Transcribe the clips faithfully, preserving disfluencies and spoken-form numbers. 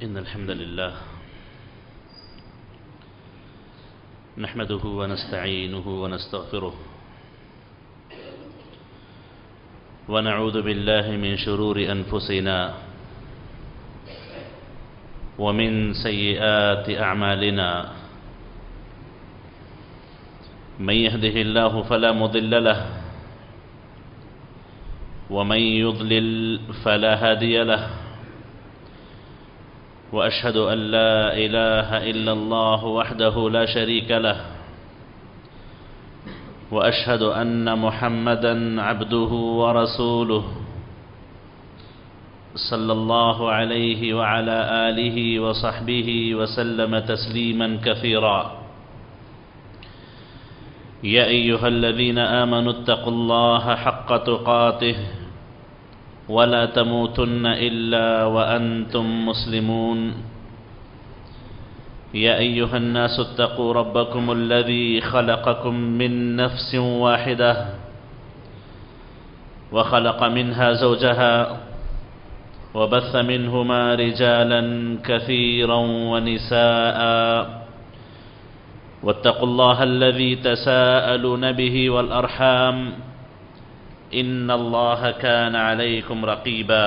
إن الحمد لله نحمده ونستعينه ونستغفره ونعوذ بالله من شرور أنفسنا ومن سيئات أعمالنا من يهده الله فلا مضل له ومن يضلل فلا هادي له وأشهد أن لا إله إلا الله وحده لا شريك له وأشهد أن محمدا عبده ورسوله صلى الله عليه وعلى آله وصحبه وسلم تسليما كثيرا يا أيها الذين آمنوا اتقوا الله حق تقاته ولا تموتن إلا وأنتم مسلمون يا أيها الناس اتقوا ربكم الذي خلقكم من نفس واحدة وخلق منها زوجها وبث منهما رجالا كثيرا ونساء واتقوا الله الذي تساءلون به والأرحام إن الله كان عليكم رقيبا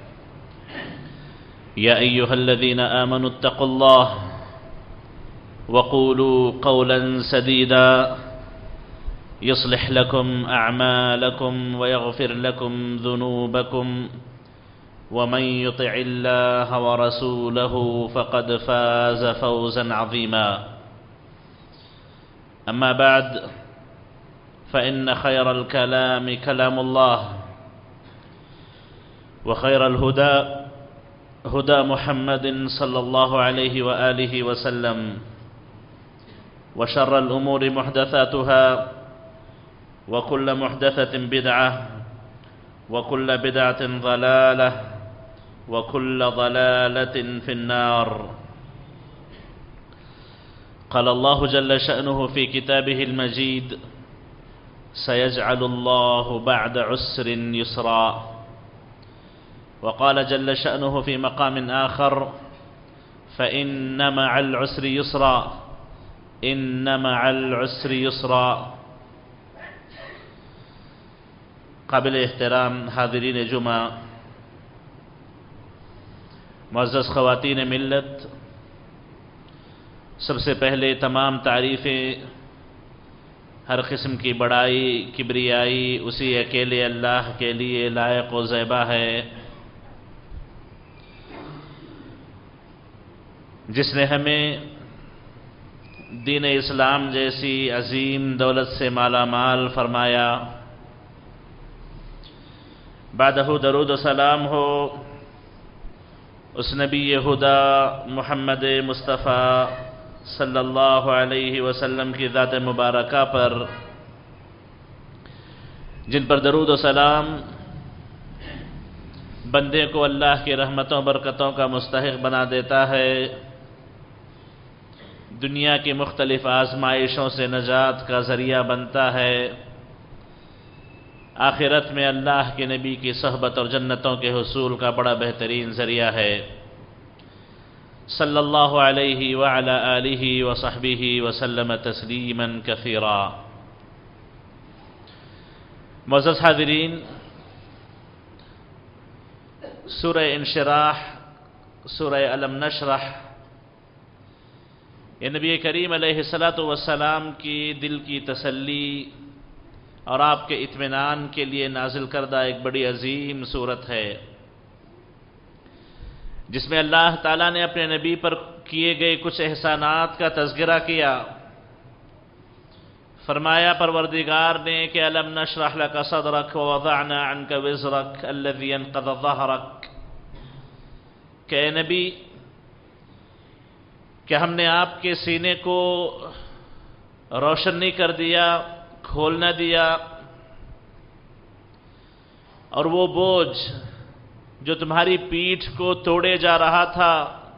يا أيها الذين آمنوا اتقوا الله وقولوا قولا سديدا يصلح لكم أعمالكم ويغفر لكم ذنوبكم ومن يطع الله ورسوله فقد فاز فوزا عظيما أما بعد فإن خير الكلام كلام الله وخير الهدى هدى محمد صلى الله عليه وآله وسلم وشر الأمور محدثاتها وكل محدثة بدعة وكل بدعة ضلالة وكل ضلالة في النار. قال الله جل شأنه في كتابه المجيد: سيجعل الله بعد عسر يسرا. وقال جل شأنه في مقام آخر: فإن مع العسر يسرا إن مع العسر يسرا. قابل احترام حاضرین جمعہ، معزز خواتین ملت، سب سے پہلے تمام تعریفیں ہر قسم کی بڑائی کبریائی اسی اکیلے اللہ کے لیے لائق و زیبا ہے، جس نے ہمیں دین اسلام جیسی عظیم دولت سے مالا مال فرمایا. بعدہ درود و سلام ہو اس نبی خدا محمد مصطفیٰ صلی اللہ علیہ وسلم کی ذات مبارکہ پر، جن پر درود و سلام بندے کو اللہ کی رحمتوں برکتوں کا مستحق بنا دیتا ہے، دنیا کی مختلف آزمائشوں سے نجات کا ذریعہ بنتا ہے، آخرت میں اللہ کے نبی کی صحبت اور جنتوں کے حصول کا بڑا بہترین ذریعہ ہے. صلی اللہ علیہ وعلی آلہ وصحبہ وسلم تسلیما کثیرا. معزز حاضرین، سورہ انشراح، سورہ الم نشرح، یہ نبی کریم علیہ الصلاۃ والسلام کی دل کی تسلی اور آپ کے اطمینان کے لیے نازل کردہ ایک بڑی عظیم سورت ہے، جس میں اللہ تعالیٰ نے اپنے نبی پر کیے گئے کچھ احسانات کا تذکرہ کیا. فرمایا پروردگار نے کہ الم نشرح لک صدرک ووضعنا عنک وزرک الذی انقض ظہرک، کہ اے نبی، کہ ہم نے آپ کے سینے کو روشن نہیں کر دیا، کھول نہ دیا، اور وہ بوجھ جو تمہاری پیٹھ کو توڑے جا رہا تھا،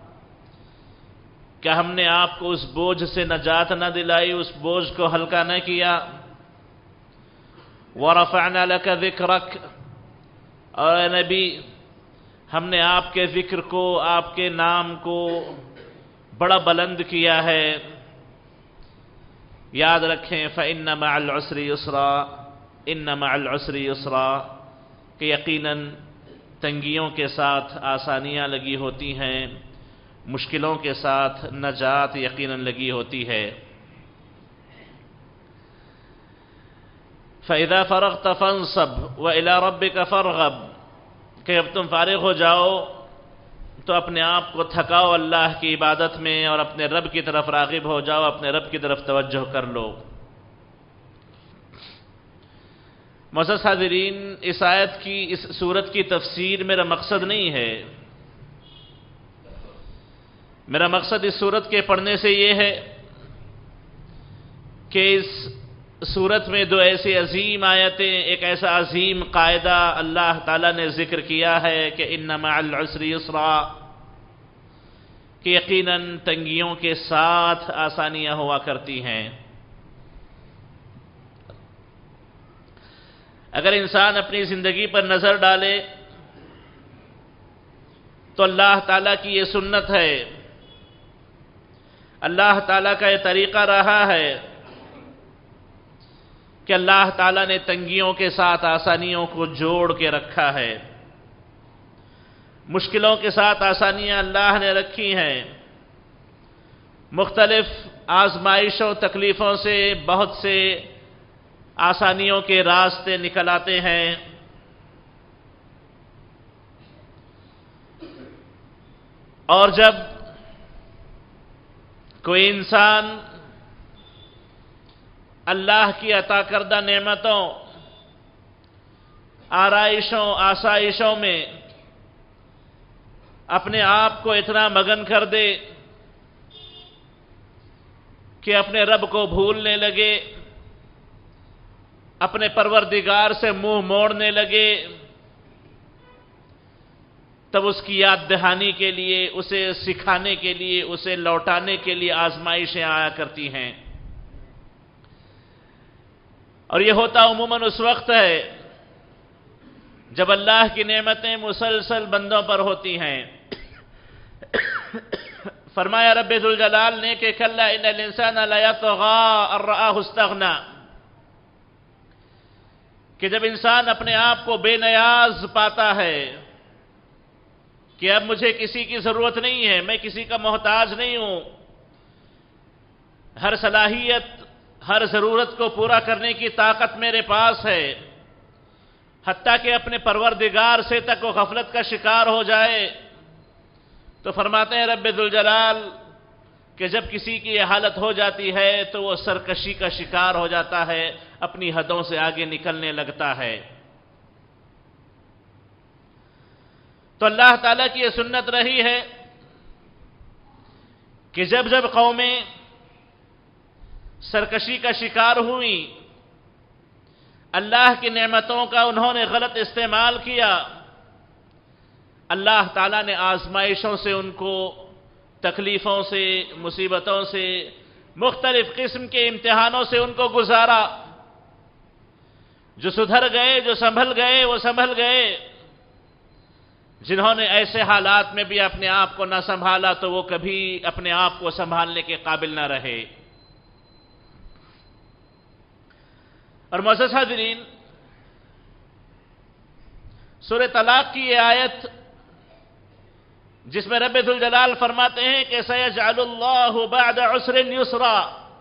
کہ ہم نے آپ کو اس بوجھ سے نجات نہ دلائی، اس بوجھ کو ہلکا نہ کیا. وَرَفَعْنَا لَكَ ذِكْرَكَ، اور اے نبی ہم نے آپ کے ذکر کو، آپ کے نام کو بڑا بلند کیا ہے۔ یاد رکھیں فَإِنَّ مَعَ الْعُسْرِ يُسْرًا، إِنَّ مَعَ الْعُسْرِ يُسْرًا، کہ یقیناً تنگیوں کے ساتھ آسانیاں لگی ہوتی ہیں، مشکلوں کے ساتھ نجات یقیناً لگی ہوتی ہے۔ فَإِذَا فَرَغْتَ فَانصَبْ وَإِلَىٰ رَبِّكَ فَارْغَب، کہ جب تم فارغ ہو جاؤ تو اپنے آپ کو تھکاؤ اللہ کی عبادت میں اور اپنے رب کی طرف راغب ہو جاؤ، اپنے رب کی طرف توجہ کر لو۔ معزز حاضرین، اس آیت کی، اس سورت کی تفسیر میرا مقصد نہیں ہے۔ میرا مقصد اس سورت کے پڑھنے سے یہ ہے کہ اس سورت میں دو ایسی عظیم آیتیں، ایک ایسا عظیم قاعدہ اللہ تعالیٰ نے ذکر کیا ہے کہ ان مع العسر یسرا، کہ یقیناً تنگیوں کے ساتھ آسانیاں ہوا کرتی ہیں۔ اگر انسان اپنی زندگی پر نظر ڈالے تو اللہ تعالیٰ کی یہ سنت ہے، اللہ تعالیٰ کا یہ طریقہ رہا ہے کہ اللہ تعالیٰ نے تنگیوں کے ساتھ آسانیوں کو جوڑ کے رکھا ہے، مشکلوں کے ساتھ آسانیاں اللہ نے رکھی ہیں، مختلف آزمائشوں تکلیفوں سے بہت سے آسانیوں کے راستے نکل آتے ہیں۔ اور جب کوئی انسان اللہ کی عطا کردہ نعمتوں، آرائشوں، آسائشوں میں اپنے آپ کو اتنا مگن کر دے کہ اپنے رب کو بھولنے لگے، اپنے پروردگار سے منہ موڑنے لگے، تب اس کی یاد دہانی کے لیے، اسے سکھانے کے لیے، اسے لوٹانے کے لیے آزمائشیں آیا کرتی ہیں۔ اور یہ ہوتا عموماً اس وقت ہے جب اللہ کی نعمتیں مسلسل بندوں پر ہوتی ہیں۔ فرمایا رب ذوالجلال نے کہ کلا ان الانسان لیطغی ان رآہ استغنی، کہ جب انسان اپنے آپ کو بے نیاز پاتا ہے کہ اب مجھے کسی کی ضرورت نہیں ہے، میں کسی کا محتاج نہیں ہوں، ہر صلاحیت، ہر ضرورت کو پورا کرنے کی طاقت میرے پاس ہے، حتیٰ کہ اپنے پروردگار سے تک وہ غفلت کا شکار ہو جائے، تو فرماتے ہیں رب ذوالجلال کہ جب کسی کی یہ حالت ہو جاتی ہے تو وہ سرکشی کا شکار ہو جاتا ہے، اپنی حدوں سے آگے نکلنے لگتا ہے۔ تو اللہ تعالیٰ کی یہ سنت رہی ہے کہ جب جب قومیں سرکشی کا شکار ہوئیں، اللہ کی نعمتوں کا انہوں نے غلط استعمال کیا، اللہ تعالیٰ نے آزمائشوں سے ان کو، تکلیفوں سے، مصیبتوں سے، مختلف قسم کے امتحانوں سے ان کو گزارا۔ جو سدھر گئے، جو سنبھل گئے، وہ سنبھل گئے، جنہوں نے ایسے حالات میں بھی اپنے آپ کو نہ سنبھالا تو وہ کبھی اپنے آپ کو سنبھالنے کے قابل نہ رہے۔ اور معزز حاضرین، سورہ طلاق کی یہ آیت جس میں رب ذوالجلال فرماتے ہیں کہ سَيَجْعَلُ اللَّهُ بَعْدَ عُسْرٍ يُسْرًا،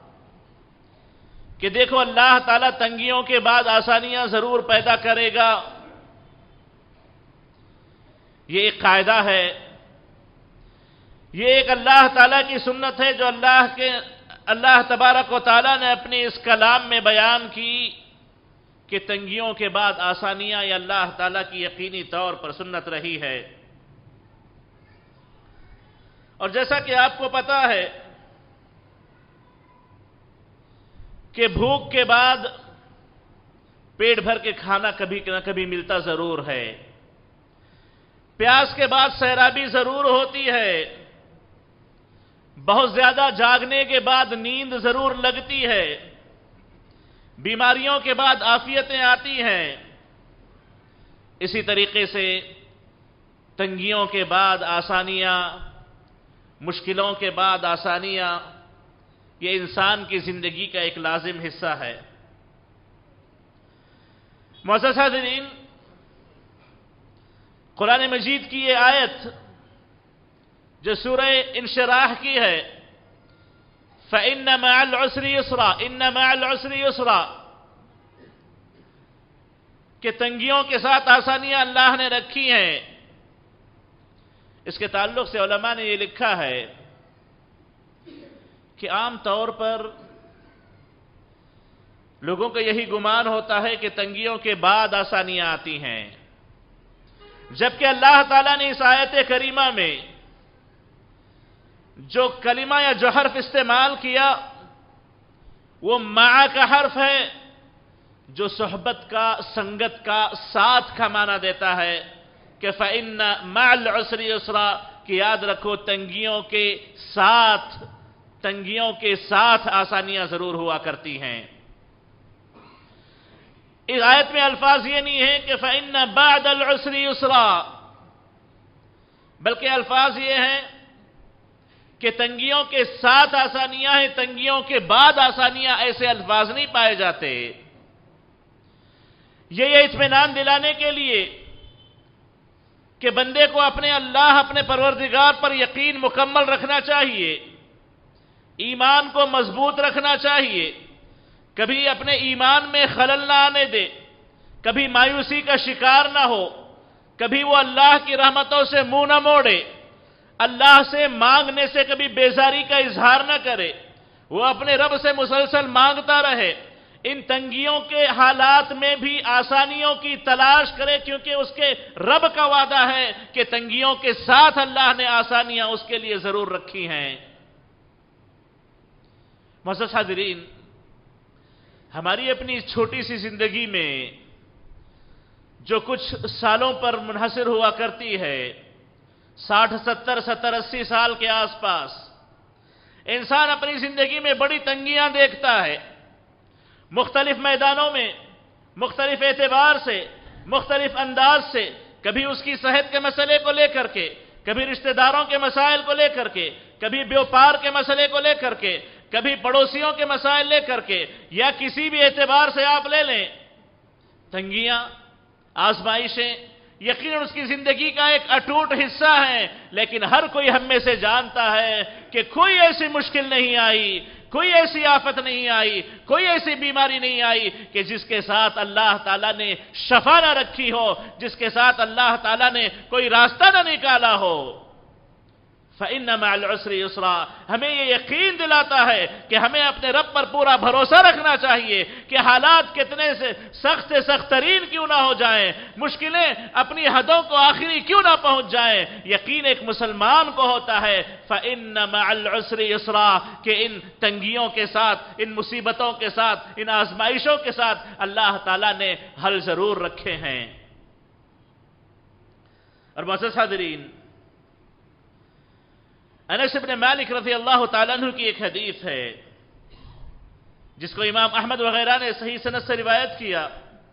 کہ دیکھو اللہ تعالیٰ تنگیوں کے بعد آسانیاں ضرور پیدا کرے گا، یہ ایک قاعدہ ہے، یہ ایک اللہ تعالیٰ کی سنت ہے جو اللہ کے اللہ تبارک و تعالیٰ نے اپنے اس کلام میں بیان کی کہ تنگیوں کے بعد آسانیاں یہ اللہ تعالیٰ کی یقینی طور پر سنت رہی ہے۔ اور جیسا کہ آپ کو پتا ہے کہ بھوک کے بعد پیٹ بھر کے کھانا کبھی نہ کبھی ملتا ضرور ہے، پیاس کے بعد سیرابی ضرور ہوتی ہے، بہت زیادہ جاگنے کے بعد نیند ضرور لگتی ہے، بیماریوں کے بعد عافیتیں آتی ہیں۔ اسی طریقے سے تنگیوں کے بعد آسانیاں، مشکلوں کے بعد آسانیاں، یہ انسان کی زندگی کا ایک لازم حصہ ہے۔ معزز حاضرین، قرآن مجید کی یہ آیت جو سورہ انشراح کی ہے، فَإِنَّ مَعَ الْعُسْرِ يُسْرًا، إِنَّ مَعَ الْعُسْرِ يُسْرًا، کہ تنگیوں کے ساتھ آسانیاں اللہ نے رکھی ہیں، اس کے تعلق سے علماء نے یہ لکھا ہے کہ عام طور پر لوگوں کا یہی گمان ہوتا ہے کہ تنگیوں کے بعد آسانیاں آتی ہیں، جبکہ اللہ تعالیٰ نے اس آیت کریمہ میں جو کلمہ یا جو حرف استعمال کیا وہ مع کا حرف ہے، جو صحبت کا، سنگت کا، ساتھ کا معنی دیتا ہے کہ فَإِنَّ مَعَ الْعُسْرِ يُسْرًا، کہ یاد رکھو تنگیوں کے ساتھ تنگیوں کے ساتھ آسانیاں ضرور ہوا کرتی ہیں۔ اس آیت میں الفاظ یہ نہیں ہے کہ فَإِنَّ بَعْدَ الْعُسْرِ يُسْرًا، بلکہ الفاظ یہ ہیں کہ تنگیوں کے ساتھ آسانیاں ہیں، تنگیوں کے بعد آسانیاں، ایسے الفاظ نہیں پائے جاتے۔ یہ یہ اطمینان دلانے کے لیے کہ بندے کو اپنے اللہ، اپنے پروردگار پر یقین مکمل رکھنا چاہیے، ایمان کو مضبوط رکھنا چاہیے، کبھی اپنے ایمان میں خلل نہ آنے دے، کبھی مایوسی کا شکار نہ ہو، کبھی وہ اللہ کی رحمتوں سے منہ نہ موڑے، اللہ سے مانگنے سے کبھی بیزاری کا اظہار نہ کرے، وہ اپنے رب سے مسلسل مانگتا رہے، ان تنگیوں کے حالات میں بھی آسانیوں کی تلاش کرے، کیونکہ اس کے رب کا وعدہ ہے کہ تنگیوں کے ساتھ اللہ نے آسانیاں اس کے لیے ضرور رکھی ہیں۔ معزز حاضرین، ہماری اپنی چھوٹی سی زندگی میں جو کچھ سالوں پر منحصر ہوا کرتی ہے، ساٹھ ستر ستر اسی سال کے آس پاس، انسان اپنی زندگی میں بڑی تنگیاں دیکھتا ہے، مختلف میدانوں میں، مختلف اعتبار سے، مختلف انداز سے، کبھی اس کی صحت کے مسئلے کو لے کر کے، کبھی رشتہ داروں کے مسائل کو لے کر کے، کبھی بیوپار کے مسئلے کو لے کر کے، کبھی پڑوسیوں کے مسائل لے کر کے، یا کسی بھی اعتبار سے آپ لے لیں، تنگیاں، آزمائشیں یقیناً اس کی زندگی کا ایک اٹوٹ حصہ ہے، لیکن ہر کوئی ہم میں سے جانتا ہے کہ کوئی ایسی مشکل نہیں آئی، کوئی ایسی آفت نہیں آئی، کوئی ایسی بیماری نہیں آئی کہ جس کے ساتھ اللہ تعالیٰ نے شفا نہ رکھی ہو، جس کے ساتھ اللہ تعالیٰ نے کوئی راستہ نہ نکالا ہو۔ فَإِنَّ مَعَ الْعُسْرِ يُسْرًا، ہمیں یہ یقین دلاتا ہے کہ ہمیں اپنے رب پر پورا بھروسہ رکھنا چاہیے کہ حالات کتنے سے سخت سے سخت ترین کیوں نہ ہو جائیں، مشکلیں اپنی حدوں کو آخری کیوں نہ پہنچ جائیں، یقین ایک مسلمان کو ہوتا ہے فَإِنَّ مَعَ الْعُسْرِ يُسْرًا، کہ ان تنگیوں کے ساتھ، ان مصیبتوں کے ساتھ، ان آزمائشوں کے ساتھ اللہ تعالیٰ نے حل ضرور رکھے ہیں۔ اور معزز حاضرین، انس بن مالک رضی اللہ تعالیٰ عنہ کی ایک حدیث ہے جس کو امام احمد وغیرہ نے صحیح سند سے روایت کیا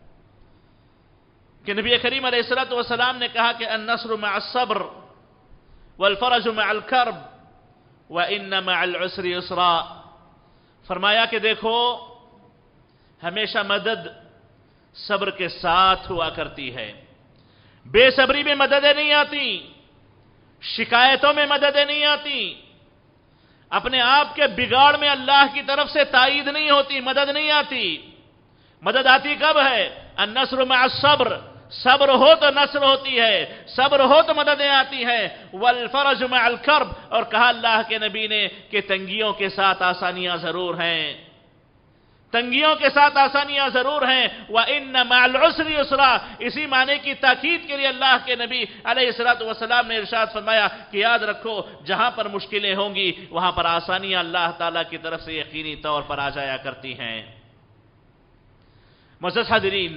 کہ نبی کریم علیہ الصلوۃ والسلام نے کہا کہ النصر مع الصبر والفرج مع الكرب وان مع العسر يسرا، فرمایا کہ دیکھو ہمیشہ مدد صبر کے ساتھ ہوا کرتی ہے، بے صبری میں مددیں نہیں آتی، شکایتوں میں مددیں نہیں آتی، اپنے آپ کے بگاڑ میں اللہ کی طرف سے تائید نہیں ہوتی، مدد نہیں آتی۔ مدد آتی کب ہے؟ النصر مع الصبر، صبر ہو تو نصر ہوتی ہے، صبر ہو تو مددیں آتی ہیں، والفرج مع الکرب، اور کہا اللہ کے نبی نے کہ تنگیوں کے ساتھ آسانیاں ضرور ہیں، تنگیوں کے ساتھ آسانیاں ضرور ہیں، وَإِنَّ مَعَ الْعُسْرِ يُسْرًا، اسی معنی کی تاکید کے لیے اللہ کے نبی علیہ الصلوۃ والسلام نے ارشاد فرمایا کہ یاد رکھو جہاں پر مشکلیں ہوں گی وہاں پر آسانیاں اللہ تعالیٰ کی طرف سے یقینی طور پر آ جایا کرتی ہیں۔ معزز حاضرین،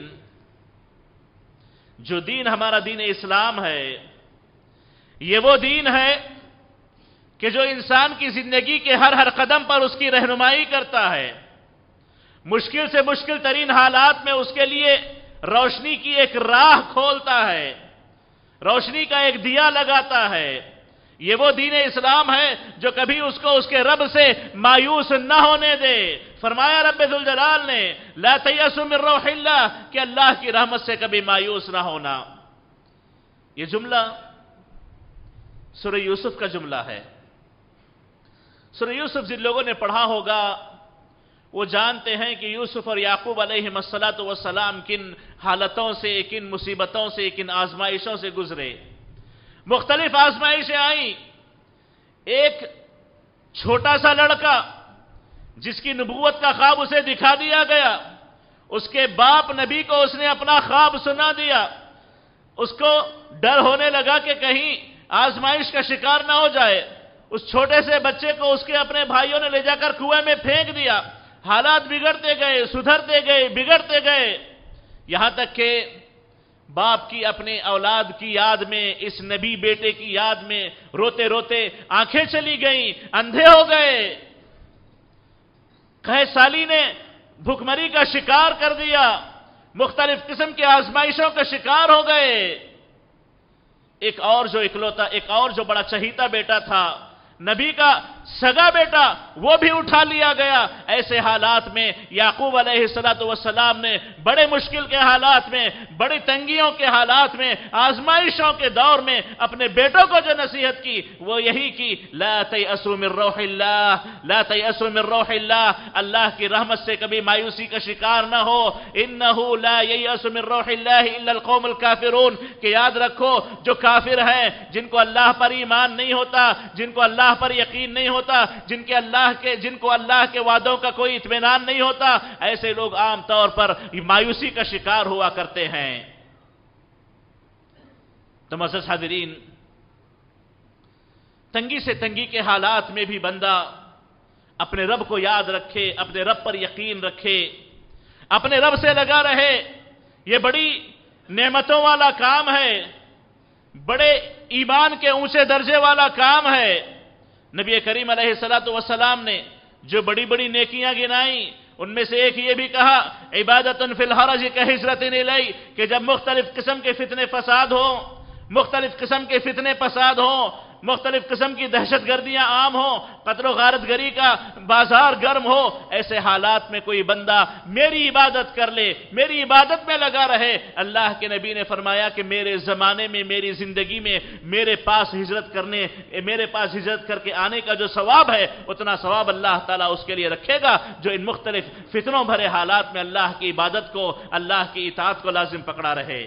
جو دین ہمارا دین اسلام ہے، یہ وہ دین ہے کہ جو انسان کی زندگی کے ہر ہر قدم پر اس کی رہنمائی کرتا ہے، مشکل سے مشکل ترین حالات میں اس کے لیے روشنی کی ایک راہ کھولتا ہے۔ روشنی کا ایک دیا لگاتا ہے۔ یہ وہ دین اسلام ہے جو کبھی اس کو اس کے رب سے مایوس نہ ہونے دے۔ فرمایا رب ذوالجلال نے لا تیأسوا من روح اللہ، کہ اللہ کی رحمت سے کبھی مایوس نہ ہونا۔ یہ جملہ سورہ یوسف کا جملہ ہے۔ سورہ یوسف جن لوگوں نے پڑھا ہوگا وہ جانتے ہیں کہ یوسف اور یعقوب علیہم السلام کن حالتوں سے، کن مصیبتوں سے، کن آزمائشوں سے گزرے۔ مختلف آزمائشیں آئیں۔ ایک چھوٹا سا لڑکا جس کی نبوت کا خواب اسے دکھا دیا گیا، اس کے باپ نبی کو اس نے اپنا خواب سنا دیا، اس کو ڈر ہونے لگا کہ کہیں آزمائش کا شکار نہ ہو جائے۔ اس چھوٹے سے بچے کو اس کے اپنے بھائیوں نے لے جا کر کنویں میں پھینک دیا۔ حالات بگڑتے گئے، سدھرتے گئے، بگڑتے گئے، یہاں تک کہ باپ کی اپنے اولاد کی یاد میں، اس نبی بیٹے کی یاد میں روتے روتے آنکھیں چلی گئیں، اندھے ہو گئے۔ قحط سالی نے بھوکمری کا شکار کر دیا، مختلف قسم کے آزمائشوں کا شکار ہو گئے۔ ایک اور جو اکلوتا ایک اور جو بڑا چہیتا بیٹا تھا، نبی کا سگا بیٹا، وہ بھی اٹھا لیا گیا۔ ایسے حالات میں یعقوب علیہ السلام نے بڑے مشکل کے حالات میں، بڑی تنگیوں کے حالات میں، آزمائشوں کے دور میں اپنے بیٹوں کو جو نصیحت کی وہ یہی کی، لا تیأسوا من روح اللہ، لا تیأسوا من روح اللہ، اللہ کی رحمت سے کبھی مایوسی کا شکار نہ ہو۔ انہ لا ییأس من روح اللہ الا القوم الکافرون، کہ یاد رکھو جو کافر ہیں، جن کو اللہ پر ایمان نہیں ہوتا، جن کو اللہ پر یقین نہیں ہوتا، جن کے اللہ کے جن کو اللہ کے وعدوں کا کوئی اطمینان نہیں ہوتا، ایسے لوگ عام طور پر مایوسی کا شکار ہوا کرتے ہیں۔ تو معزز حاضرین، تنگی سے تنگی کے حالات میں بھی بندہ اپنے رب کو یاد رکھے، اپنے رب پر یقین رکھے، اپنے رب سے لگا رہے۔ یہ بڑی نعمتوں والا کام ہے، بڑے ایمان کے اونچے درجے والا کام ہے۔ نبی کریم علیہ السلام نے جو بڑی بڑی نیکیاں گنائیں، ان میں سے ایک یہ بھی کہا عبادت فی الحرج کہجرۃ الی، کہ جب مختلف قسم کے فتنے فساد ہوں، مختلف قسم کے فتنے فساد ہوں، مختلف قسم کی دہشت گردیاں عام ہوں، قتل و غارت گری کا بازار گرم ہو، ایسے حالات میں کوئی بندہ میری عبادت کر لے، میری عبادت میں لگا رہے۔ اللہ کے نبی نے فرمایا کہ میرے زمانے میں، میری زندگی میں میرے پاس ہجرت کرنے میرے پاس ہجرت کر کے آنے کا جو ثواب ہے، اتنا ثواب اللہ تعالیٰ اس کے لیے رکھے گا جو ان مختلف فتنوں بھرے حالات میں اللہ کی عبادت کو، اللہ کی اطاعت کو لازم پکڑا رہے۔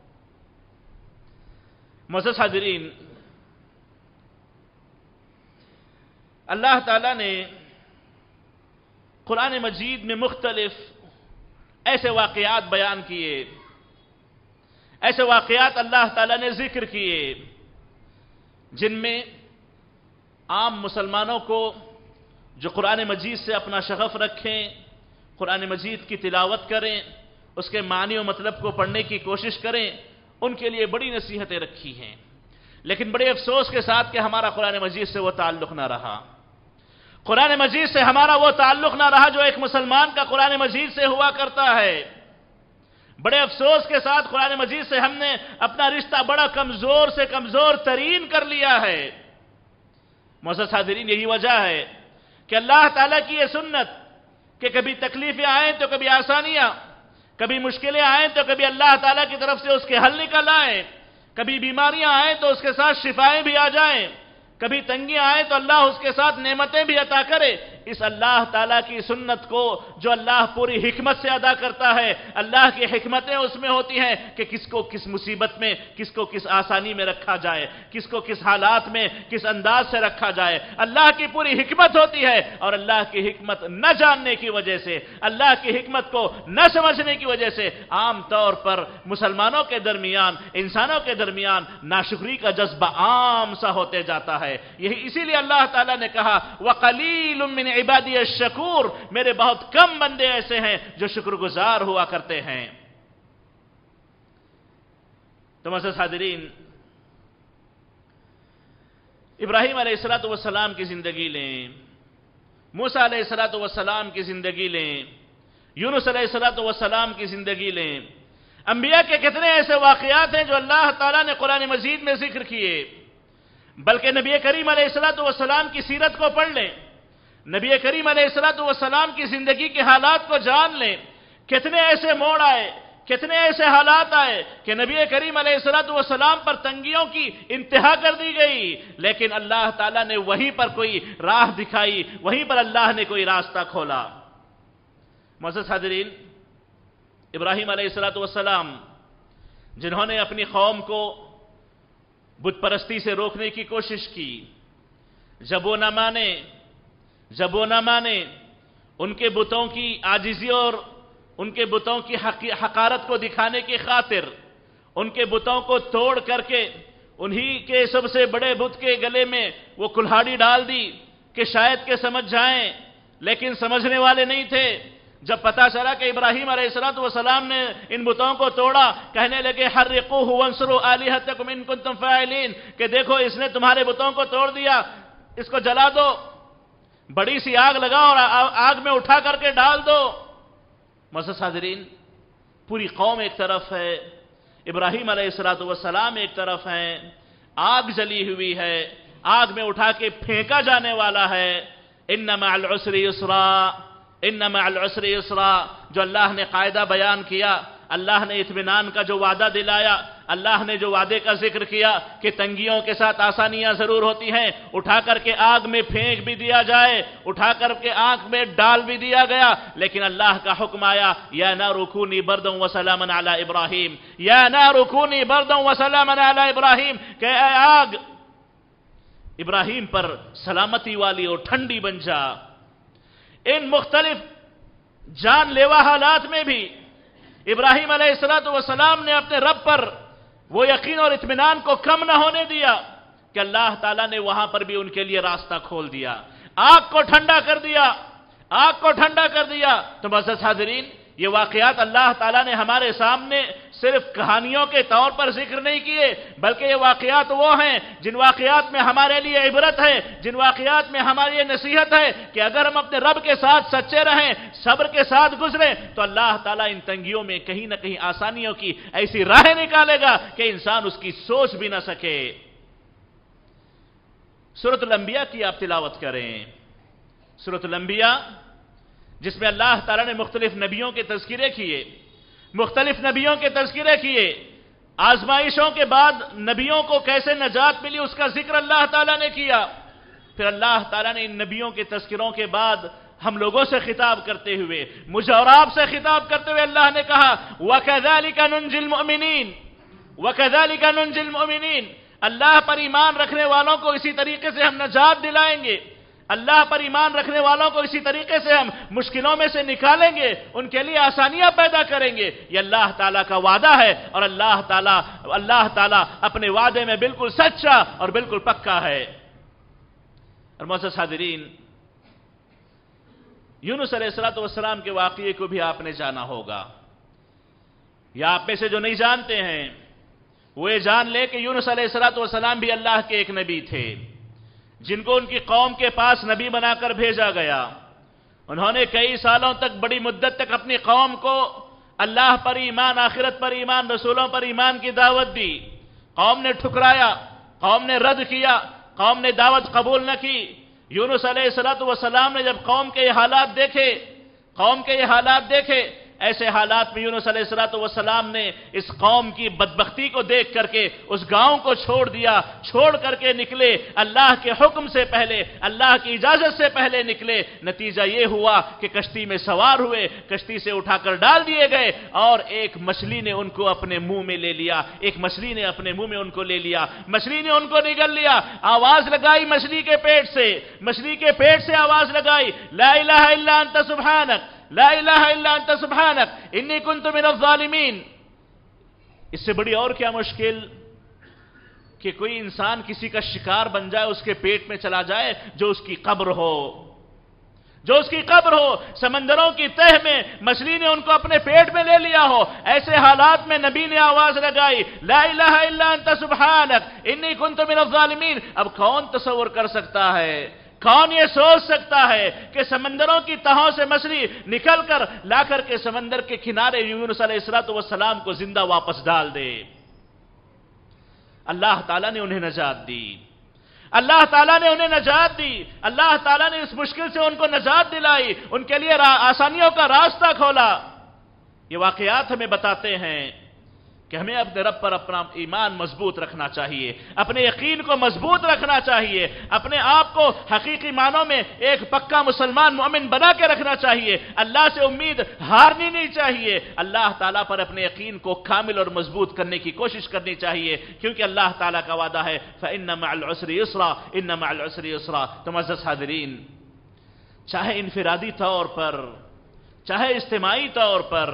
معزز حاضرین، اللہ تعالیٰ نے قرآن مجید میں مختلف ایسے واقعات بیان کیے، ایسے واقعات اللہ تعالیٰ نے ذکر کیے جن میں عام مسلمانوں کو جو قرآن مجید سے اپنا شغف رکھیں، قرآن مجید کی تلاوت کریں، اس کے معنی و مطلب کو پڑھنے کی کوشش کریں، ان کے لیے بڑی نصیحتیں رکھی ہیں۔ لیکن بڑے افسوس کے ساتھ کہ ہمارا قرآن مجید سے وہ تعلق نہ رہا، قرآن مجید سے ہمارا وہ تعلق نہ رہا جو ایک مسلمان کا قرآن مجید سے ہوا کرتا ہے۔ بڑے افسوس کے ساتھ قرآن مجید سے ہم نے اپنا رشتہ بڑا کمزور سے کمزور ترین کر لیا ہے۔ معزز حاضرین، یہی وجہ ہے کہ اللہ تعالیٰ کی یہ سنت کہ کبھی تکلیفیں آئیں تو کبھی آسانیاں، کبھی مشکلیں آئیں تو کبھی اللہ تعالیٰ کی طرف سے اس کے حل نکل آئیں، کبھی بیماریاں آئیں تو اس کے ساتھ شفائیں بھی آ جائیں، کبھی تنگیاں آئیں تو اللہ اس کے ساتھ نعمتیں بھی عطا کرے۔ اس اللہ تعالیٰ کی سنت کو جو اللہ پوری حکمت سے ادا کرتا ہے، اللہ کی حکمتیں اس میں ہوتی ہیں کہ کس کو کس مصیبت میں، کس کو کس آسانی میں رکھا جائے، کس کو کس حالات میں کس انداز سے رکھا جائے، اللہ کی پوری حکمت ہوتی ہے۔ اور اللہ کی حکمت نہ جاننے کی وجہ سے، اللہ کی حکمت کو نہ سمجھنے کی وجہ سے عام طور پر مسلمانوں کے درمیان، انسانوں کے درمیان ناشکری کا جذبہ عام سا ہوتے جاتا ہے۔ یہی اسی لیے اللہ تعالیٰ نے کہا وَقَلِيلٌ مِّنْ عِبَادِيَ الشَّكُورُ، میرے بہت کم بندے ایسے ہیں جو شکر گزار ہوا کرتے ہیں۔ تو معزز حاضرین، ابراہیم علیہ السلام کی زندگی لیں، موسیٰ علیہ السلام کی زندگی لیں، یونس علیہ السلام کی زندگی لیں، انبیاء کے کتنے ایسے واقعات ہیں جو اللہ تعالیٰ نے قرآن مجید میں ذکر کیے، بلکہ نبی کریم علیہ الصلوۃ والسلام کی سیرت کو پڑھ لیں، نبی کریم علیہ الصلوۃ والسلام کی زندگی کے حالات کو جان لیں، کتنے ایسے موڑ آئے، کتنے ایسے حالات آئے کہ نبی کریم علیہ الصلوۃ والسلام پر تنگیوں کی انتہا کر دی گئی، لیکن اللہ تعالیٰ نے وہیں پر کوئی راہ دکھائی، وہیں پر اللہ نے کوئی راستہ کھولا۔ معزز حاضرین، ابراہیم علیہ الصلوۃ والسلام جنہوں نے اپنی قوم کو بت پرستی سے روکنے کی کوشش کی، جب وہ نہ مانے جب وہ نہ مانے ان کے بتوں کی عاجزی اور ان کے بتوں کی حقارت کو دکھانے کی خاطر ان کے بتوں کو توڑ کر کے انہی کے سب سے بڑے بت کے گلے میں وہ کلہاڑی ڈال دی کہ شاید کہ سمجھ جائیں، لیکن سمجھنے والے نہیں تھے۔ جب پتا چلا کہ ابراہیم علیہ الصلوۃ والسلام نے ان بتوں کو توڑا، کہنے لگے حرقوہ وانصروا آلہتکم ان کنتم فاعلین، کہ دیکھو اس نے تمہارے بتوں کو توڑ دیا، اس کو جلا دو، بڑی سی آگ لگاؤ اور آگ میں اٹھا کر کے ڈال دو۔ معزز حاضرین، پوری قوم ایک طرف ہے، ابراہیم علیہ الصلوۃ والسلام ایک طرف ہیں، آگ جلی ہوئی ہے، آگ میں اٹھا کے پھینکا جانے والا ہے۔ ان مع العسر یسرا، ان مع العسر یسرا، جو اللہ نے قاعدہ بیان کیا، اللہ نے اطمینان کا جو وعدہ دلایا، اللہ نے جو وعدے کا ذکر کیا کہ تنگیوں کے ساتھ آسانیاں ضرور ہوتی ہیں، اٹھا کر کے آگ میں پھینک بھی دیا جائے، اٹھا کر کے آگ میں ڈال بھی دیا گیا، لیکن اللہ کا حکم آیا یا نار کونی بردا وسلاما علی ابراہیم، یا نار کونی بردا وسلاما علی ابراہیم، کہ اے آگ ابراہیم پر سلامتی والی اور ٹھنڈی بن جا۔ ان مختلف جان لیوا حالات میں بھی ابراہیم علیہ الصلوۃ والسلام نے اپنے رب پر وہ یقین اور اطمینان کو کم نہ ہونے دیا کہ اللہ تعالیٰ نے وہاں پر بھی ان کے لیے راستہ کھول دیا، آگ کو ٹھنڈا کر دیا، آگ کو ٹھنڈا کر دیا۔ تو معزز حاضرین، یہ واقعات اللہ تعالیٰ نے ہمارے سامنے صرف کہانیوں کے طور پر ذکر نہیں کیے، بلکہ یہ واقعات وہ ہیں جن واقعات میں ہمارے لیے عبرت ہے، جن واقعات میں ہماری نصیحت ہے کہ اگر ہم اپنے رب کے ساتھ سچے رہیں، صبر کے ساتھ گزریں، تو اللہ تعالیٰ ان تنگیوں میں کہیں نہ کہیں آسانیوں کی ایسی راہیں نکالے گا کہ انسان اس کی سوچ بھی نہ سکے۔ سورۃ الانبیاء کی آپ تلاوت کریں، سورۃ الانبیاء جس میں اللہ تعالیٰ نے مختلف نبیوں کے تذکرے کیے، مختلف نبیوں کے تذکرے کیے، آزمائشوں کے بعد نبیوں کو کیسے نجات ملی اس کا ذکر اللہ تعالیٰ نے کیا۔ پھر اللہ تعالیٰ نے ان نبیوں کے تذکروں کے بعد ہم لوگوں سے خطاب کرتے ہوئے، مجھے اور آپ سے خطاب کرتے ہوئے اللہ نے کہا وَكَذَلِكَ نُنْجِي الْمُؤْمِنِينَ وَكَذَلِكَ نُنْجِي الْمُؤْمِنِينَ، اللہ پر ایمان رکھنے والوں کو اسی طریقے سے ہم نجات دلائیں گے، اللہ پر ایمان رکھنے والوں کو اسی طریقے سے ہم مشکلوں میں سے نکالیں گے، ان کے لیے آسانیاں پیدا کریں گے۔ یہ اللہ تعالیٰ کا وعدہ ہے، اور اللہ تعالیٰ اللہ تعالیٰ اپنے وعدے میں بالکل سچا اور بالکل پکا ہے۔ اور معزز حاضرین، یونس علیہ الصلوۃ والسلام کے واقعے کو بھی آپ نے جانا ہوگا، یا آپ میں سے جو نہیں جانتے ہیں وہ یہ جان لے کہ یونس علیہ الصلوۃ والسلام بھی اللہ کے ایک نبی تھے، جن کو ان کی قوم کے پاس نبی بنا کر بھیجا گیا۔ انہوں نے کئی سالوں تک، بڑی مدت تک اپنی قوم کو اللہ پر ایمان، آخرت پر ایمان، رسولوں پر ایمان کی دعوت دی۔ قوم نے ٹھکرایا، قوم نے رد کیا، قوم نے دعوت قبول نہ کی۔ یونس علیہ الصلوۃ والسلام نے جب قوم کے یہ حالات دیکھے قوم کے یہ حالات دیکھے ایسے حالات میں یونس علیہ الصلوۃ والسلام نے اس قوم کی بدبختی کو دیکھ کر کے اس گاؤں کو چھوڑ دیا، چھوڑ کر کے نکلے، اللہ کے حکم سے پہلے، اللہ کی اجازت سے پہلے نکلے۔ نتیجہ یہ ہوا کہ کشتی میں سوار ہوئے، کشتی سے اٹھا کر ڈال دیے گئے، اور ایک مچھلی نے ان کو اپنے منہ میں لے لیا، ایک مچھلی نے اپنے منہ میں ان کو لے لیا، مچھلی نے ان کو نگل لیا۔ آواز لگائی مچھلی کے پیٹ سے، مچھلی کے پیٹ سے آواز لگائی، لا الہ الا انت سبحانک، لا الہ الا انت سبحانک انی کنت من الظالمین۔ اس سے بڑی اور کیا مشکل کہ کوئی انسان کسی کا شکار بن جائے، اس کے پیٹ میں چلا جائے، جو اس کی قبر ہو، جو اس کی قبر ہو، سمندروں کی تہ میں مچھلی نے ان کو اپنے پیٹ میں لے لیا ہو۔ ایسے حالات میں نبی نے آواز لگائی، لا الہ الا انت سبحانک انی کنت من الظالمین۔ اب کون تصور کر سکتا ہے، کون یہ سوچ سکتا ہے کہ سمندروں کی تہوں سے مچھلی نکل کر لا کر کے سمندر کے کنارے یونس علیہ الصلوۃ والسلام کو زندہ واپس ڈال دے؟ اللہ تعالیٰ نے انہیں نجات دی، اللہ تعالیٰ نے انہیں نجات دی، اللہ تعالیٰ نے اس مشکل سے ان کو نجات دلائی، ان کے لیے آسانیوں کا راستہ کھولا۔ یہ واقعات ہمیں بتاتے ہیں کہ ہمیں اپنے رب پر اپنا ایمان مضبوط رکھنا چاہیے، اپنے یقین کو مضبوط رکھنا چاہیے، اپنے آپ کو حقیقی معنوں میں ایک پکا مسلمان مومن بنا کے رکھنا چاہیے، اللہ سے امید ہارنی نہیں چاہیے، اللہ تعالیٰ پر اپنے یقین کو کامل اور مضبوط کرنے کی کوشش کرنی چاہیے، کیونکہ اللہ تعالیٰ کا وعدہ ہے فَإِنَّ مَعَ الْعُسْرِ يُسْرًا إِنَّ مَعَ الْعُسْرِ يُسْرًا۔ تو معزز حاضرین، چاہے انفرادی طور پر چاہے اجتماعی طور پر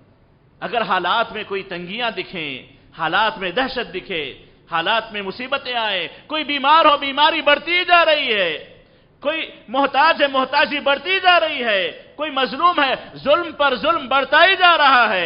اگر حالات میں کوئی تنگیاں دکھیں، حالات میں دہشت دکھے، حالات میں مصیبتیں آئیں، کوئی بیمار ہو بیماری بڑھتی جا رہی ہے، کوئی محتاج ہے محتاجی بڑھتی جا رہی ہے، کوئی مظلوم ہے ظلم پر ظلم بڑھتا ہی جا رہا ہے،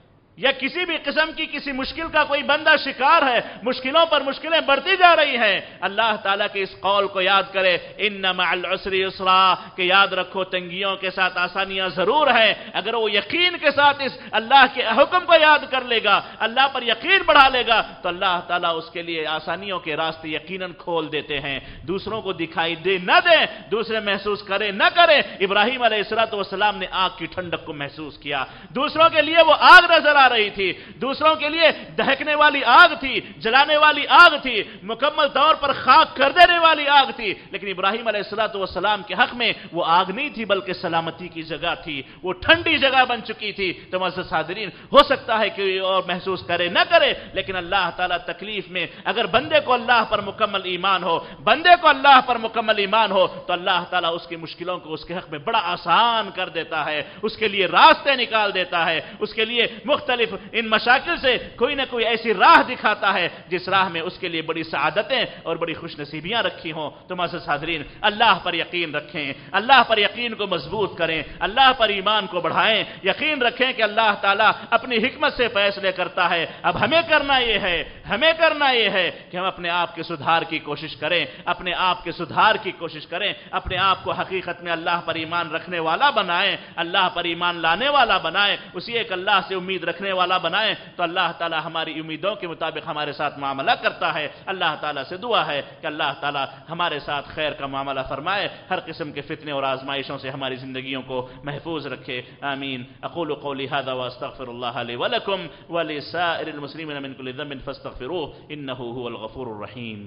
یا کسی بھی قسم کی کسی مشکل کا کوئی بندہ شکار ہے، مشکلوں پر مشکلیں بڑھتی جا رہی ہیں، اللہ تعالیٰ کے اس قول کو یاد کرے ان مع العسر یسرا، کہ یاد رکھو تنگیوں کے ساتھ آسانیاں ضرور ہیں۔ اگر وہ یقین کے ساتھ اس اللہ کے حکم کو یاد کر لے گا، اللہ پر یقین بڑھا لے گا، تو اللہ تعالیٰ اس کے لیے آسانیوں کے راستے یقیناً کھول دیتے ہیں۔ دوسروں کو دکھائی دے نہ دیں، دوسرے محسوس کرے نہ کرے۔ ابراہیم علیہ الصلوۃ والسلام نے آگ کی ٹھنڈک کو محسوس کیا، دوسروں کے لیے وہ آگ نظر آ رہی تھی، دوسروں کے لیے دہکنے والی آگ تھی، جلانے والی آگ تھی، مکمل طور پر خاک کر دینے والی آگ تھی، لیکن ابراہیم علیہ الصلوۃ والسلام کے حق میں وہ آگ نہیں تھی بلکہ سلامتی کی جگہ تھی، وہ ٹھنڈی جگہ بن چکی تھی۔ تو معزز حاضرین، ہو سکتا ہے کہ اور محسوس کرے نہ کرے، لیکن اللہ تعالیٰ تکلیف میں اگر بندے کو اللہ پر مکمل ایمان ہو، بندے کو اللہ پر مکمل ایمان ہو، تو اللہ تعالیٰ اس کی مشکلوں کو اس کے حق میں بڑا آسان کر دیتا ہے، اس کے لیے راستے نکال دیتا ہے، اس کے لیے مختلف ان مشاکل سے کوئی نہ کوئی ایسی راہ دکھاتا ہے جس راہ میں اس کے لیے بڑی سعادتیں اور بڑی خوش نصیبیاں رکھی ہوں۔ تو معزز حاضرین، اللہ پر یقین رکھیں، اللہ پر یقین کو مضبوط کریں، اللہ پر ایمان کو بڑھائیں، یقین رکھیں کہ اللہ تعالیٰ اپنی حکمت سے فیصلے کرتا ہے۔ اب ہمیں کرنا یہ ہے ہمیں کرنا یہ ہے کہ ہم اپنے آپ کے سدھار کی کوشش کریں، اپنے آپ کے سدھار کی کوشش کریں، اپنے آپ کو حقیقت میں اللہ پر ایمان رکھنے والا بنائیں، اللہ پر ایمان لانے والا بنائیں، اسی ایک اللہ سے امید رکھنے والا بنائیں، تو اللہ تعالی ہماری امیدوں کے مطابق ہمارے ساتھ معاملہ کرتا ہے۔ اللہ تعالیٰ سے دعا ہے کہ اللہ تعالیٰ ہمارے ساتھ خیر کا معاملہ فرمائے، ہر قسم کے فتنے اور آزمائشوں سے ہماری زندگیوں کو محفوظ رکھے، آمین۔ اقول قولی ھذا واستغفر اللہ لی ولکم ولسائر المسلمین من کل ذنب فاستغفروہ انہ ھو الغفور الرحیم۔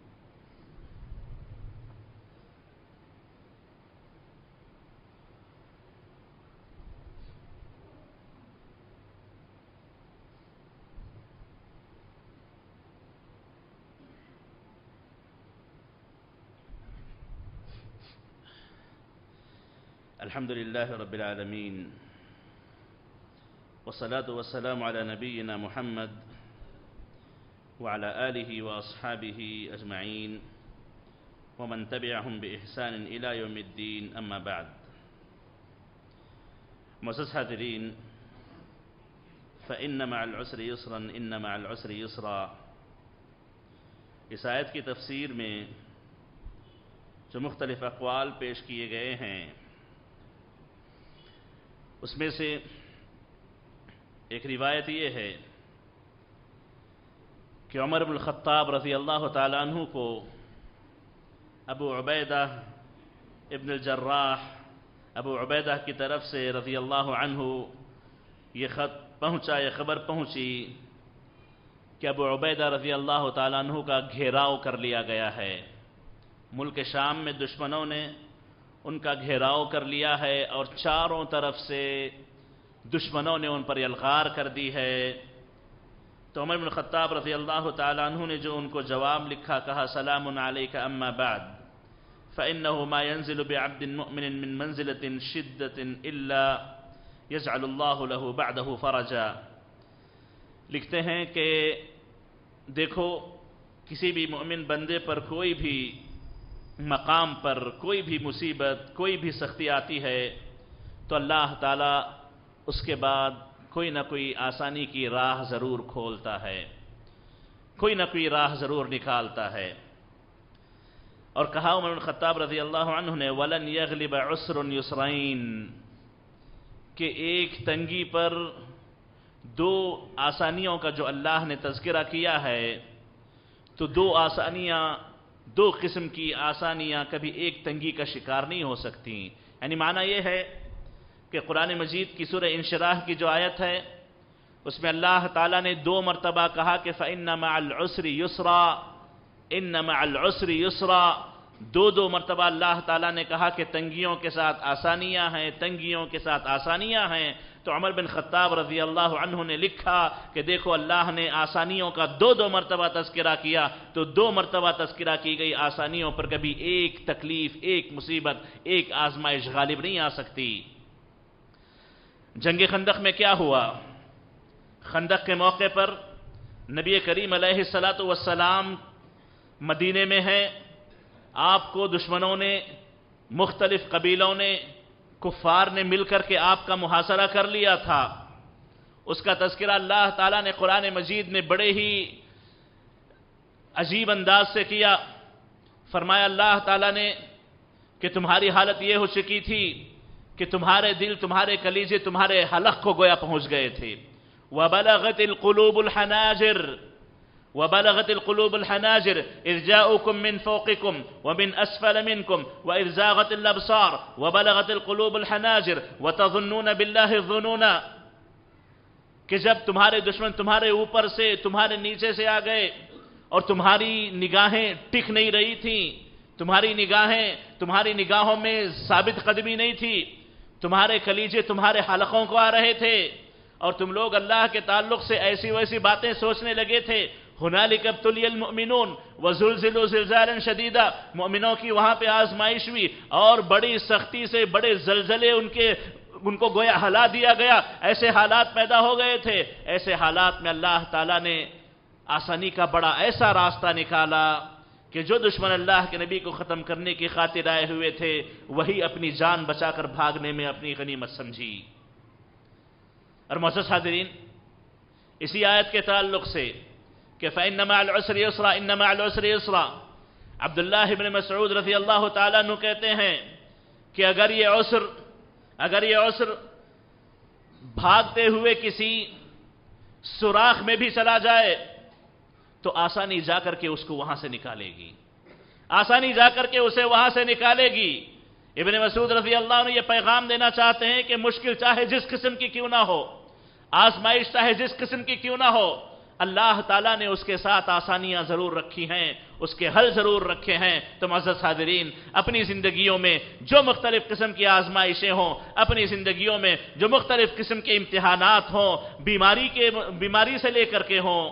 الحمد لله رب العالمين والصلاة والسلام على نبينا محمد وعلى آله وأصحابه أجمعين ومن تبعهم بإحسان إلى يوم الدين، أما بعد۔ معزز حاضرین، فإن مع العسر يسرا إن مع العسر يسرا، اس آیت کی تفسیر میں جو مختلف اقوال پیش کیے گئے ہیں، اس میں سے ایک روایت یہ ہے کہ عمر بن الخطاب رضی اللہ تعالیٰ عنہ کو ابو عبیدہ ابن الجراح ابو عبیدہ کی طرف سے رضی اللہ عنہ یہ خط پہنچا، یہ خبر پہنچی کہ ابو عبیدہ رضی اللہ تعالیٰ عنہ کا گھیراؤ کر لیا گیا ہے۔ ملک شام میں دشمنوں نے ان کا گھیراؤ کر لیا ہے اور چاروں طرف سے دشمنوں نے ان پر یلغار کر دی ہے۔ تو عمر بن الخطاب رضی اللہ تعالیٰ عنہ نے جو ان کو جواب لکھا، کہا سلام علیک اما بعد فإنه ما ينزل بعبد مؤمن من منزلة شدة إلا يجعل الله له بعده فرجا۔ لکھتے ہیں کہ دیکھو، کسی بھی مومن بندے پر کوئی بھی مقام پر کوئی بھی مصیبت، کوئی بھی سختی آتی ہے تو اللہ تعالیٰ اس کے بعد کوئی نہ کوئی آسانی کی راہ ضرور کھولتا ہے، کوئی نہ کوئی راہ ضرور نکالتا ہے۔ اور کہا عمر بن خطاب رضی اللہ عنہ نے وَلَنْ يَغْلِبَ عُسْرٌ يُسْرَيْن کہ ایک تنگی پر دو آسانیوں کا جو اللہ نے تذکرہ کیا ہے تو دو آسانیاں دو قسم کی آسانیاں کبھی ایک تنگی کا شکار نہیں ہو سکتی. یعنی معنی یہ ہے کہ قرآن مجید کی سورہ انشراح کی جو آیت ہے اس میں اللہ تعالیٰ نے دو مرتبہ کہا کہ فَإِنَّ مَعَ الْعُسْرِ يُسْرًا إِنَّ مَعَ الْعُسْرِ يُسْرًا. دو دو مرتبہ اللہ تعالیٰ نے کہا کہ تنگیوں کے ساتھ آسانیاں ہیں تنگیوں کے ساتھ آسانیاں ہیں. تو عمر بن خطاب رضی اللہ عنہ نے لکھا کہ دیکھو اللہ نے آسانیوں کا دو دو مرتبہ تذکرہ کیا تو دو مرتبہ تذکرہ کی گئی آسانیوں پر کبھی ایک تکلیف ایک مصیبت ایک آزمائش غالب نہیں آ سکتی. جنگ خندق میں کیا ہوا؟ خندق کے موقع پر نبی کریم علیہ الصلاۃ والسلام مدینے میں ہیں. آپ کو دشمنوں نے مختلف قبیلوں نے کفار نے مل کر کے آپ کا محاصرہ کر لیا تھا. اس کا تذکرہ اللہ تعالیٰ نے قرآن مجید میں بڑے ہی عجیب انداز سے کیا. فرمایا اللہ تعالیٰ نے کہ تمہاری حالت یہ ہو چکی تھی کہ تمہارے دل تمہارے کلیجے تمہارے حلق کو گویا پہنچ گئے تھے. وَبَلَغَتِ الْقُلُوبُ الْحَنَاجِرَ وَبَلَغَتِ الْقُلُوبُ الْحَنَاجِرَ إِذْ جَاءُوكُم مِّن فَوْقِكُمْ وَمِنْ أَسْفَلَ مِنْكُمْ وَإِذْ زَاغَتِ الْأَبْصَارُ وَبَلَغَتِ الْقُلُوبُ الْحَنَاجِرَ وَتَظُنُّونَ بِاللَّهِ الظُّنُونَ کہ جب تمہارے دشمن تمہارے اوپر سے تمہارے نیچے سے آ گئے اور تمہاری نگاہیں ٹک نہیں رہی تھیں تمہاری نگاہیں تمہاری نگاہوں میں ثابت قدمی نہیں تھی تمہارے کلیجے تمہارے حلقوں کو آ رہے تھے اور تم لوگ اللہ کے تعلق سے ایسی ویسی باتیں سوچنے لگے تھے. هُنَالِكَ ابْتُلِيَ الْمُؤْمِنُونَ وَزُلْزِلُوا زِلْزَالًا شَدِيدًا. مومنوں کی وہاں پہ آزمائش ہوئی اور بڑی سختی سے بڑے زلزلے ان کے ان کو گویا ہلا دیا گیا. ایسے حالات پیدا ہو گئے تھے. ایسے حالات میں اللہ تعالیٰ نے آسانی کا بڑا ایسا راستہ نکالا کہ جو دشمن اللہ کے نبی کو ختم کرنے کی خاطر آئے ہوئے تھے وہی اپنی جان بچا کر بھاگنے میں اپنی غنیمت سمجھی. اور معزز حاضرین اسی آیت کے تعلق سے کہ فَإِنَّ مَعَ الْعُسْرِ يُسْرًا إِنَّ مَعَ الْعُسْرِ يُسْرًا عبداللہ ابن مسعود رضی اللہ تعالیٰ عنہ کہتے ہیں کہ اگر یہ عسر اگر یہ عسر بھاگتے ہوئے کسی سوراخ میں بھی چلا جائے تو آسانی جا کر کے اس کو وہاں سے نکالے گی آسانی جا کر کے اسے وہاں سے نکالے گی. ابن مسعود رضی اللہ عنہ یہ پیغام دینا چاہتے ہیں کہ مشکل چاہے جس قسم کی کیوں نہ ہو آزمائش چاہے جس قسم کی کیوں نہ ہو اللہ تعالیٰ نے اس کے ساتھ آسانیاں ضرور رکھی ہیں اس کے حل ضرور رکھے ہیں. تو معزز حاضرین اپنی زندگیوں میں جو مختلف قسم کی آزمائشیں ہوں اپنی زندگیوں میں جو مختلف قسم کے امتحانات ہوں بیماری کے بیماری سے لے کر کے ہوں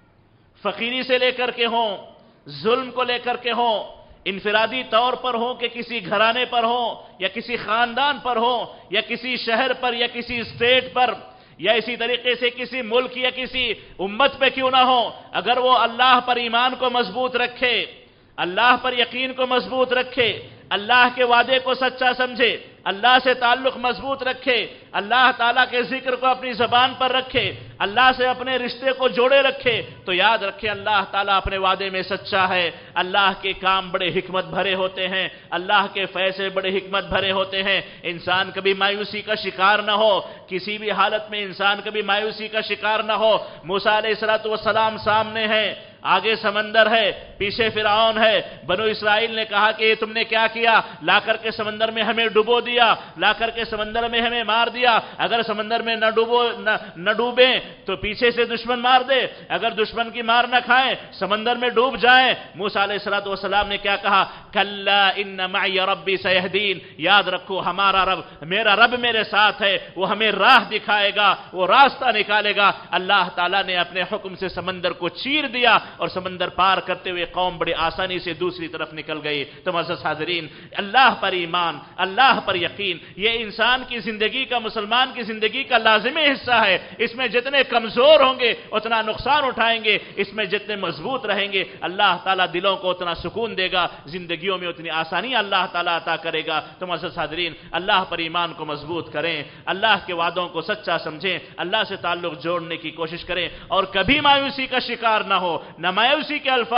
فقیری سے لے کر کے ہوں ظلم کو لے کر کے ہوں انفرادی طور پر ہوں کہ کسی گھرانے پر ہوں یا کسی خاندان پر ہوں یا کسی شہر پر یا کسی اسٹیٹ پر یا اسی طریقے سے کسی ملک یا کسی امت پہ کیوں نہ ہو اگر وہ اللہ پر ایمان کو مضبوط رکھے اللہ پر یقین کو مضبوط رکھے اللہ کے وعدے کو سچا سمجھے اللہ سے تعلق مضبوط رکھے اللہ تعالیٰ کے ذکر کو اپنی زبان پر رکھے اللہ سے اپنے رشتے کو جوڑے رکھے تو یاد رکھے اللہ تعالیٰ اپنے وعدے میں سچا ہے. اللہ کے کام بڑے حکمت بھرے ہوتے ہیں اللہ کے فیصلے بڑے حکمت بھرے ہوتے ہیں. انسان کبھی مایوسی کا شکار نہ ہو کسی بھی حالت میں انسان کبھی مایوسی کا شکار نہ ہو. موسیٰ علیہ الصلوۃ والسلام سامنے ہیں آگے سمندر ہے پیچھے فرعون ہے. بنو اسرائیل نے کہا کہ یہ تم نے کیا کیا لا کر کے سمندر میں ہمیں ڈبو دیا لا کر کے سمندر میں ہمیں مار دیا. اگر سمندر میں نہ ڈوبو نہ ڈوبیں تو پیچھے سے دشمن مار دے اگر دشمن کی مار نہ کھائیں سمندر میں ڈوب جائیں. موسیٰ علیہ الصلوۃ والسلام نے کیا کہا کلا ان معی ربی سیہدین. یاد رکھو ہمارا رب میرا رب میرے ساتھ ہے وہ ہمیں راہ دکھائے گا وہ راستہ نکالے گا. اللہ تعالیٰ نے اپنے حکم سے سمندر کو چیر دیا اور سمندر پار کرتے ہوئے قوم بڑی آسانی سے دوسری طرف نکل گئی. تو معزز حاضرین اللہ پر ایمان اللہ پر یقین یہ انسان کی زندگی کا مسلمان کی زندگی کا لازمی حصہ ہے. اس میں جتنے کمزور ہوں گے اتنا نقصان اٹھائیں گے اس میں جتنے مضبوط رہیں گے اللہ تعالیٰ دلوں کو اتنا سکون دے گا زندگیوں میں اتنی آسانی اللہ تعالیٰ عطا کرے گا. تو معزز حاضرین اللہ پر ایمان کو مضبوط کریں اللہ کے وعدوں کو سچا سمجھیں اللہ سے تعلق جوڑنے کی کوشش کریں اور کبھی مایوسی کا شکار نہ ہو نہ مایوسی کے الفاظ بولیں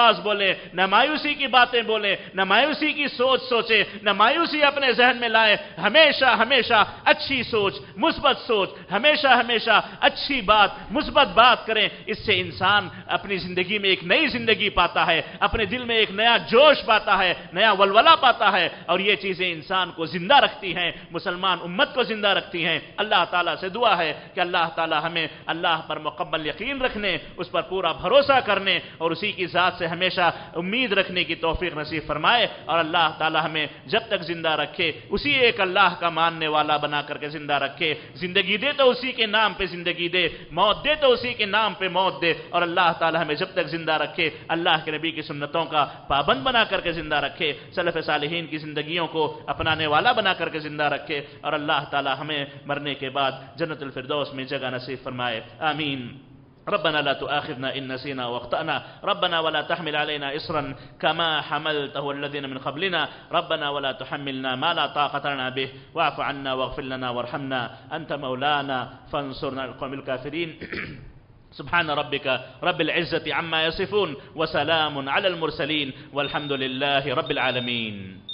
بولے، نہ مایوسی کی باتیں بولے، نہ مایوسی کی سوچ سوچے، نہ مایوسی اپنے ذہن میں لائے، ہمیشہ ہمیشہ اچھی سوچ، مثبت سوچ، ہمیشہ ہمیشہ اچھی بات، مثبت بات کریں۔ اس سے انسان اپنی زندگی میں ایک نئی زندگی پاتا ہے، اپنے دل میں ایک نیا جوش پاتا ہے، نیا ولولہ پاتا ہے، اور یہ چیزیں انسان کو زندہ رکھتی ہیں، مسلمان امت کو زندہ رکھتی ہیں۔ اللہ تعالیٰ سے دعا ہے کہ اللہ تعالیٰ ہمیں اللہ پر مکمل یقین رکھنے، اس پر پورا بھروسہ کرنے اور اسی کی ذات سے ہمیشہ امید رکھنے کی توفیق نصیب فرمائے، اور اللہ تعالیٰ ہمیں جب تک زندہ رکھے اسی ایک اللہ کا ماننے والا بنا کر کے زندہ رکھے۔ زندگی دے تو اسی کے نام پہ زندگی دے، موت دے تو اسی کے نام پہ موت دے، اور اللہ تعالیٰ ہمیں جب تک زندہ رکھے اللہ کے نبی کی سنتوں کا پابند بنا کر کے زندہ رکھے، سلف صالحین کی زندگیوں کو اپنانے والا بنا کر کے زندہ رکھے، اور اللہ تعالیٰ ہمیں مرنے کے بعد جنت الفردوس میں جگہ نصیب فرمائے، آمین۔ ربنا لا تؤاخذنا إن نسينا واخطأنا ربنا ولا تحمل علينا إصرا كما حملته الذين من قبلنا ربنا ولا تحملنا ما لا طاقة لنا به واعف عنا واغفر لنا وارحمنا أنت مولانا فانصرنا على القوم الكافرين سبحان ربك رب العزة عما يصفون وسلام على المرسلين والحمد لله رب العالمين.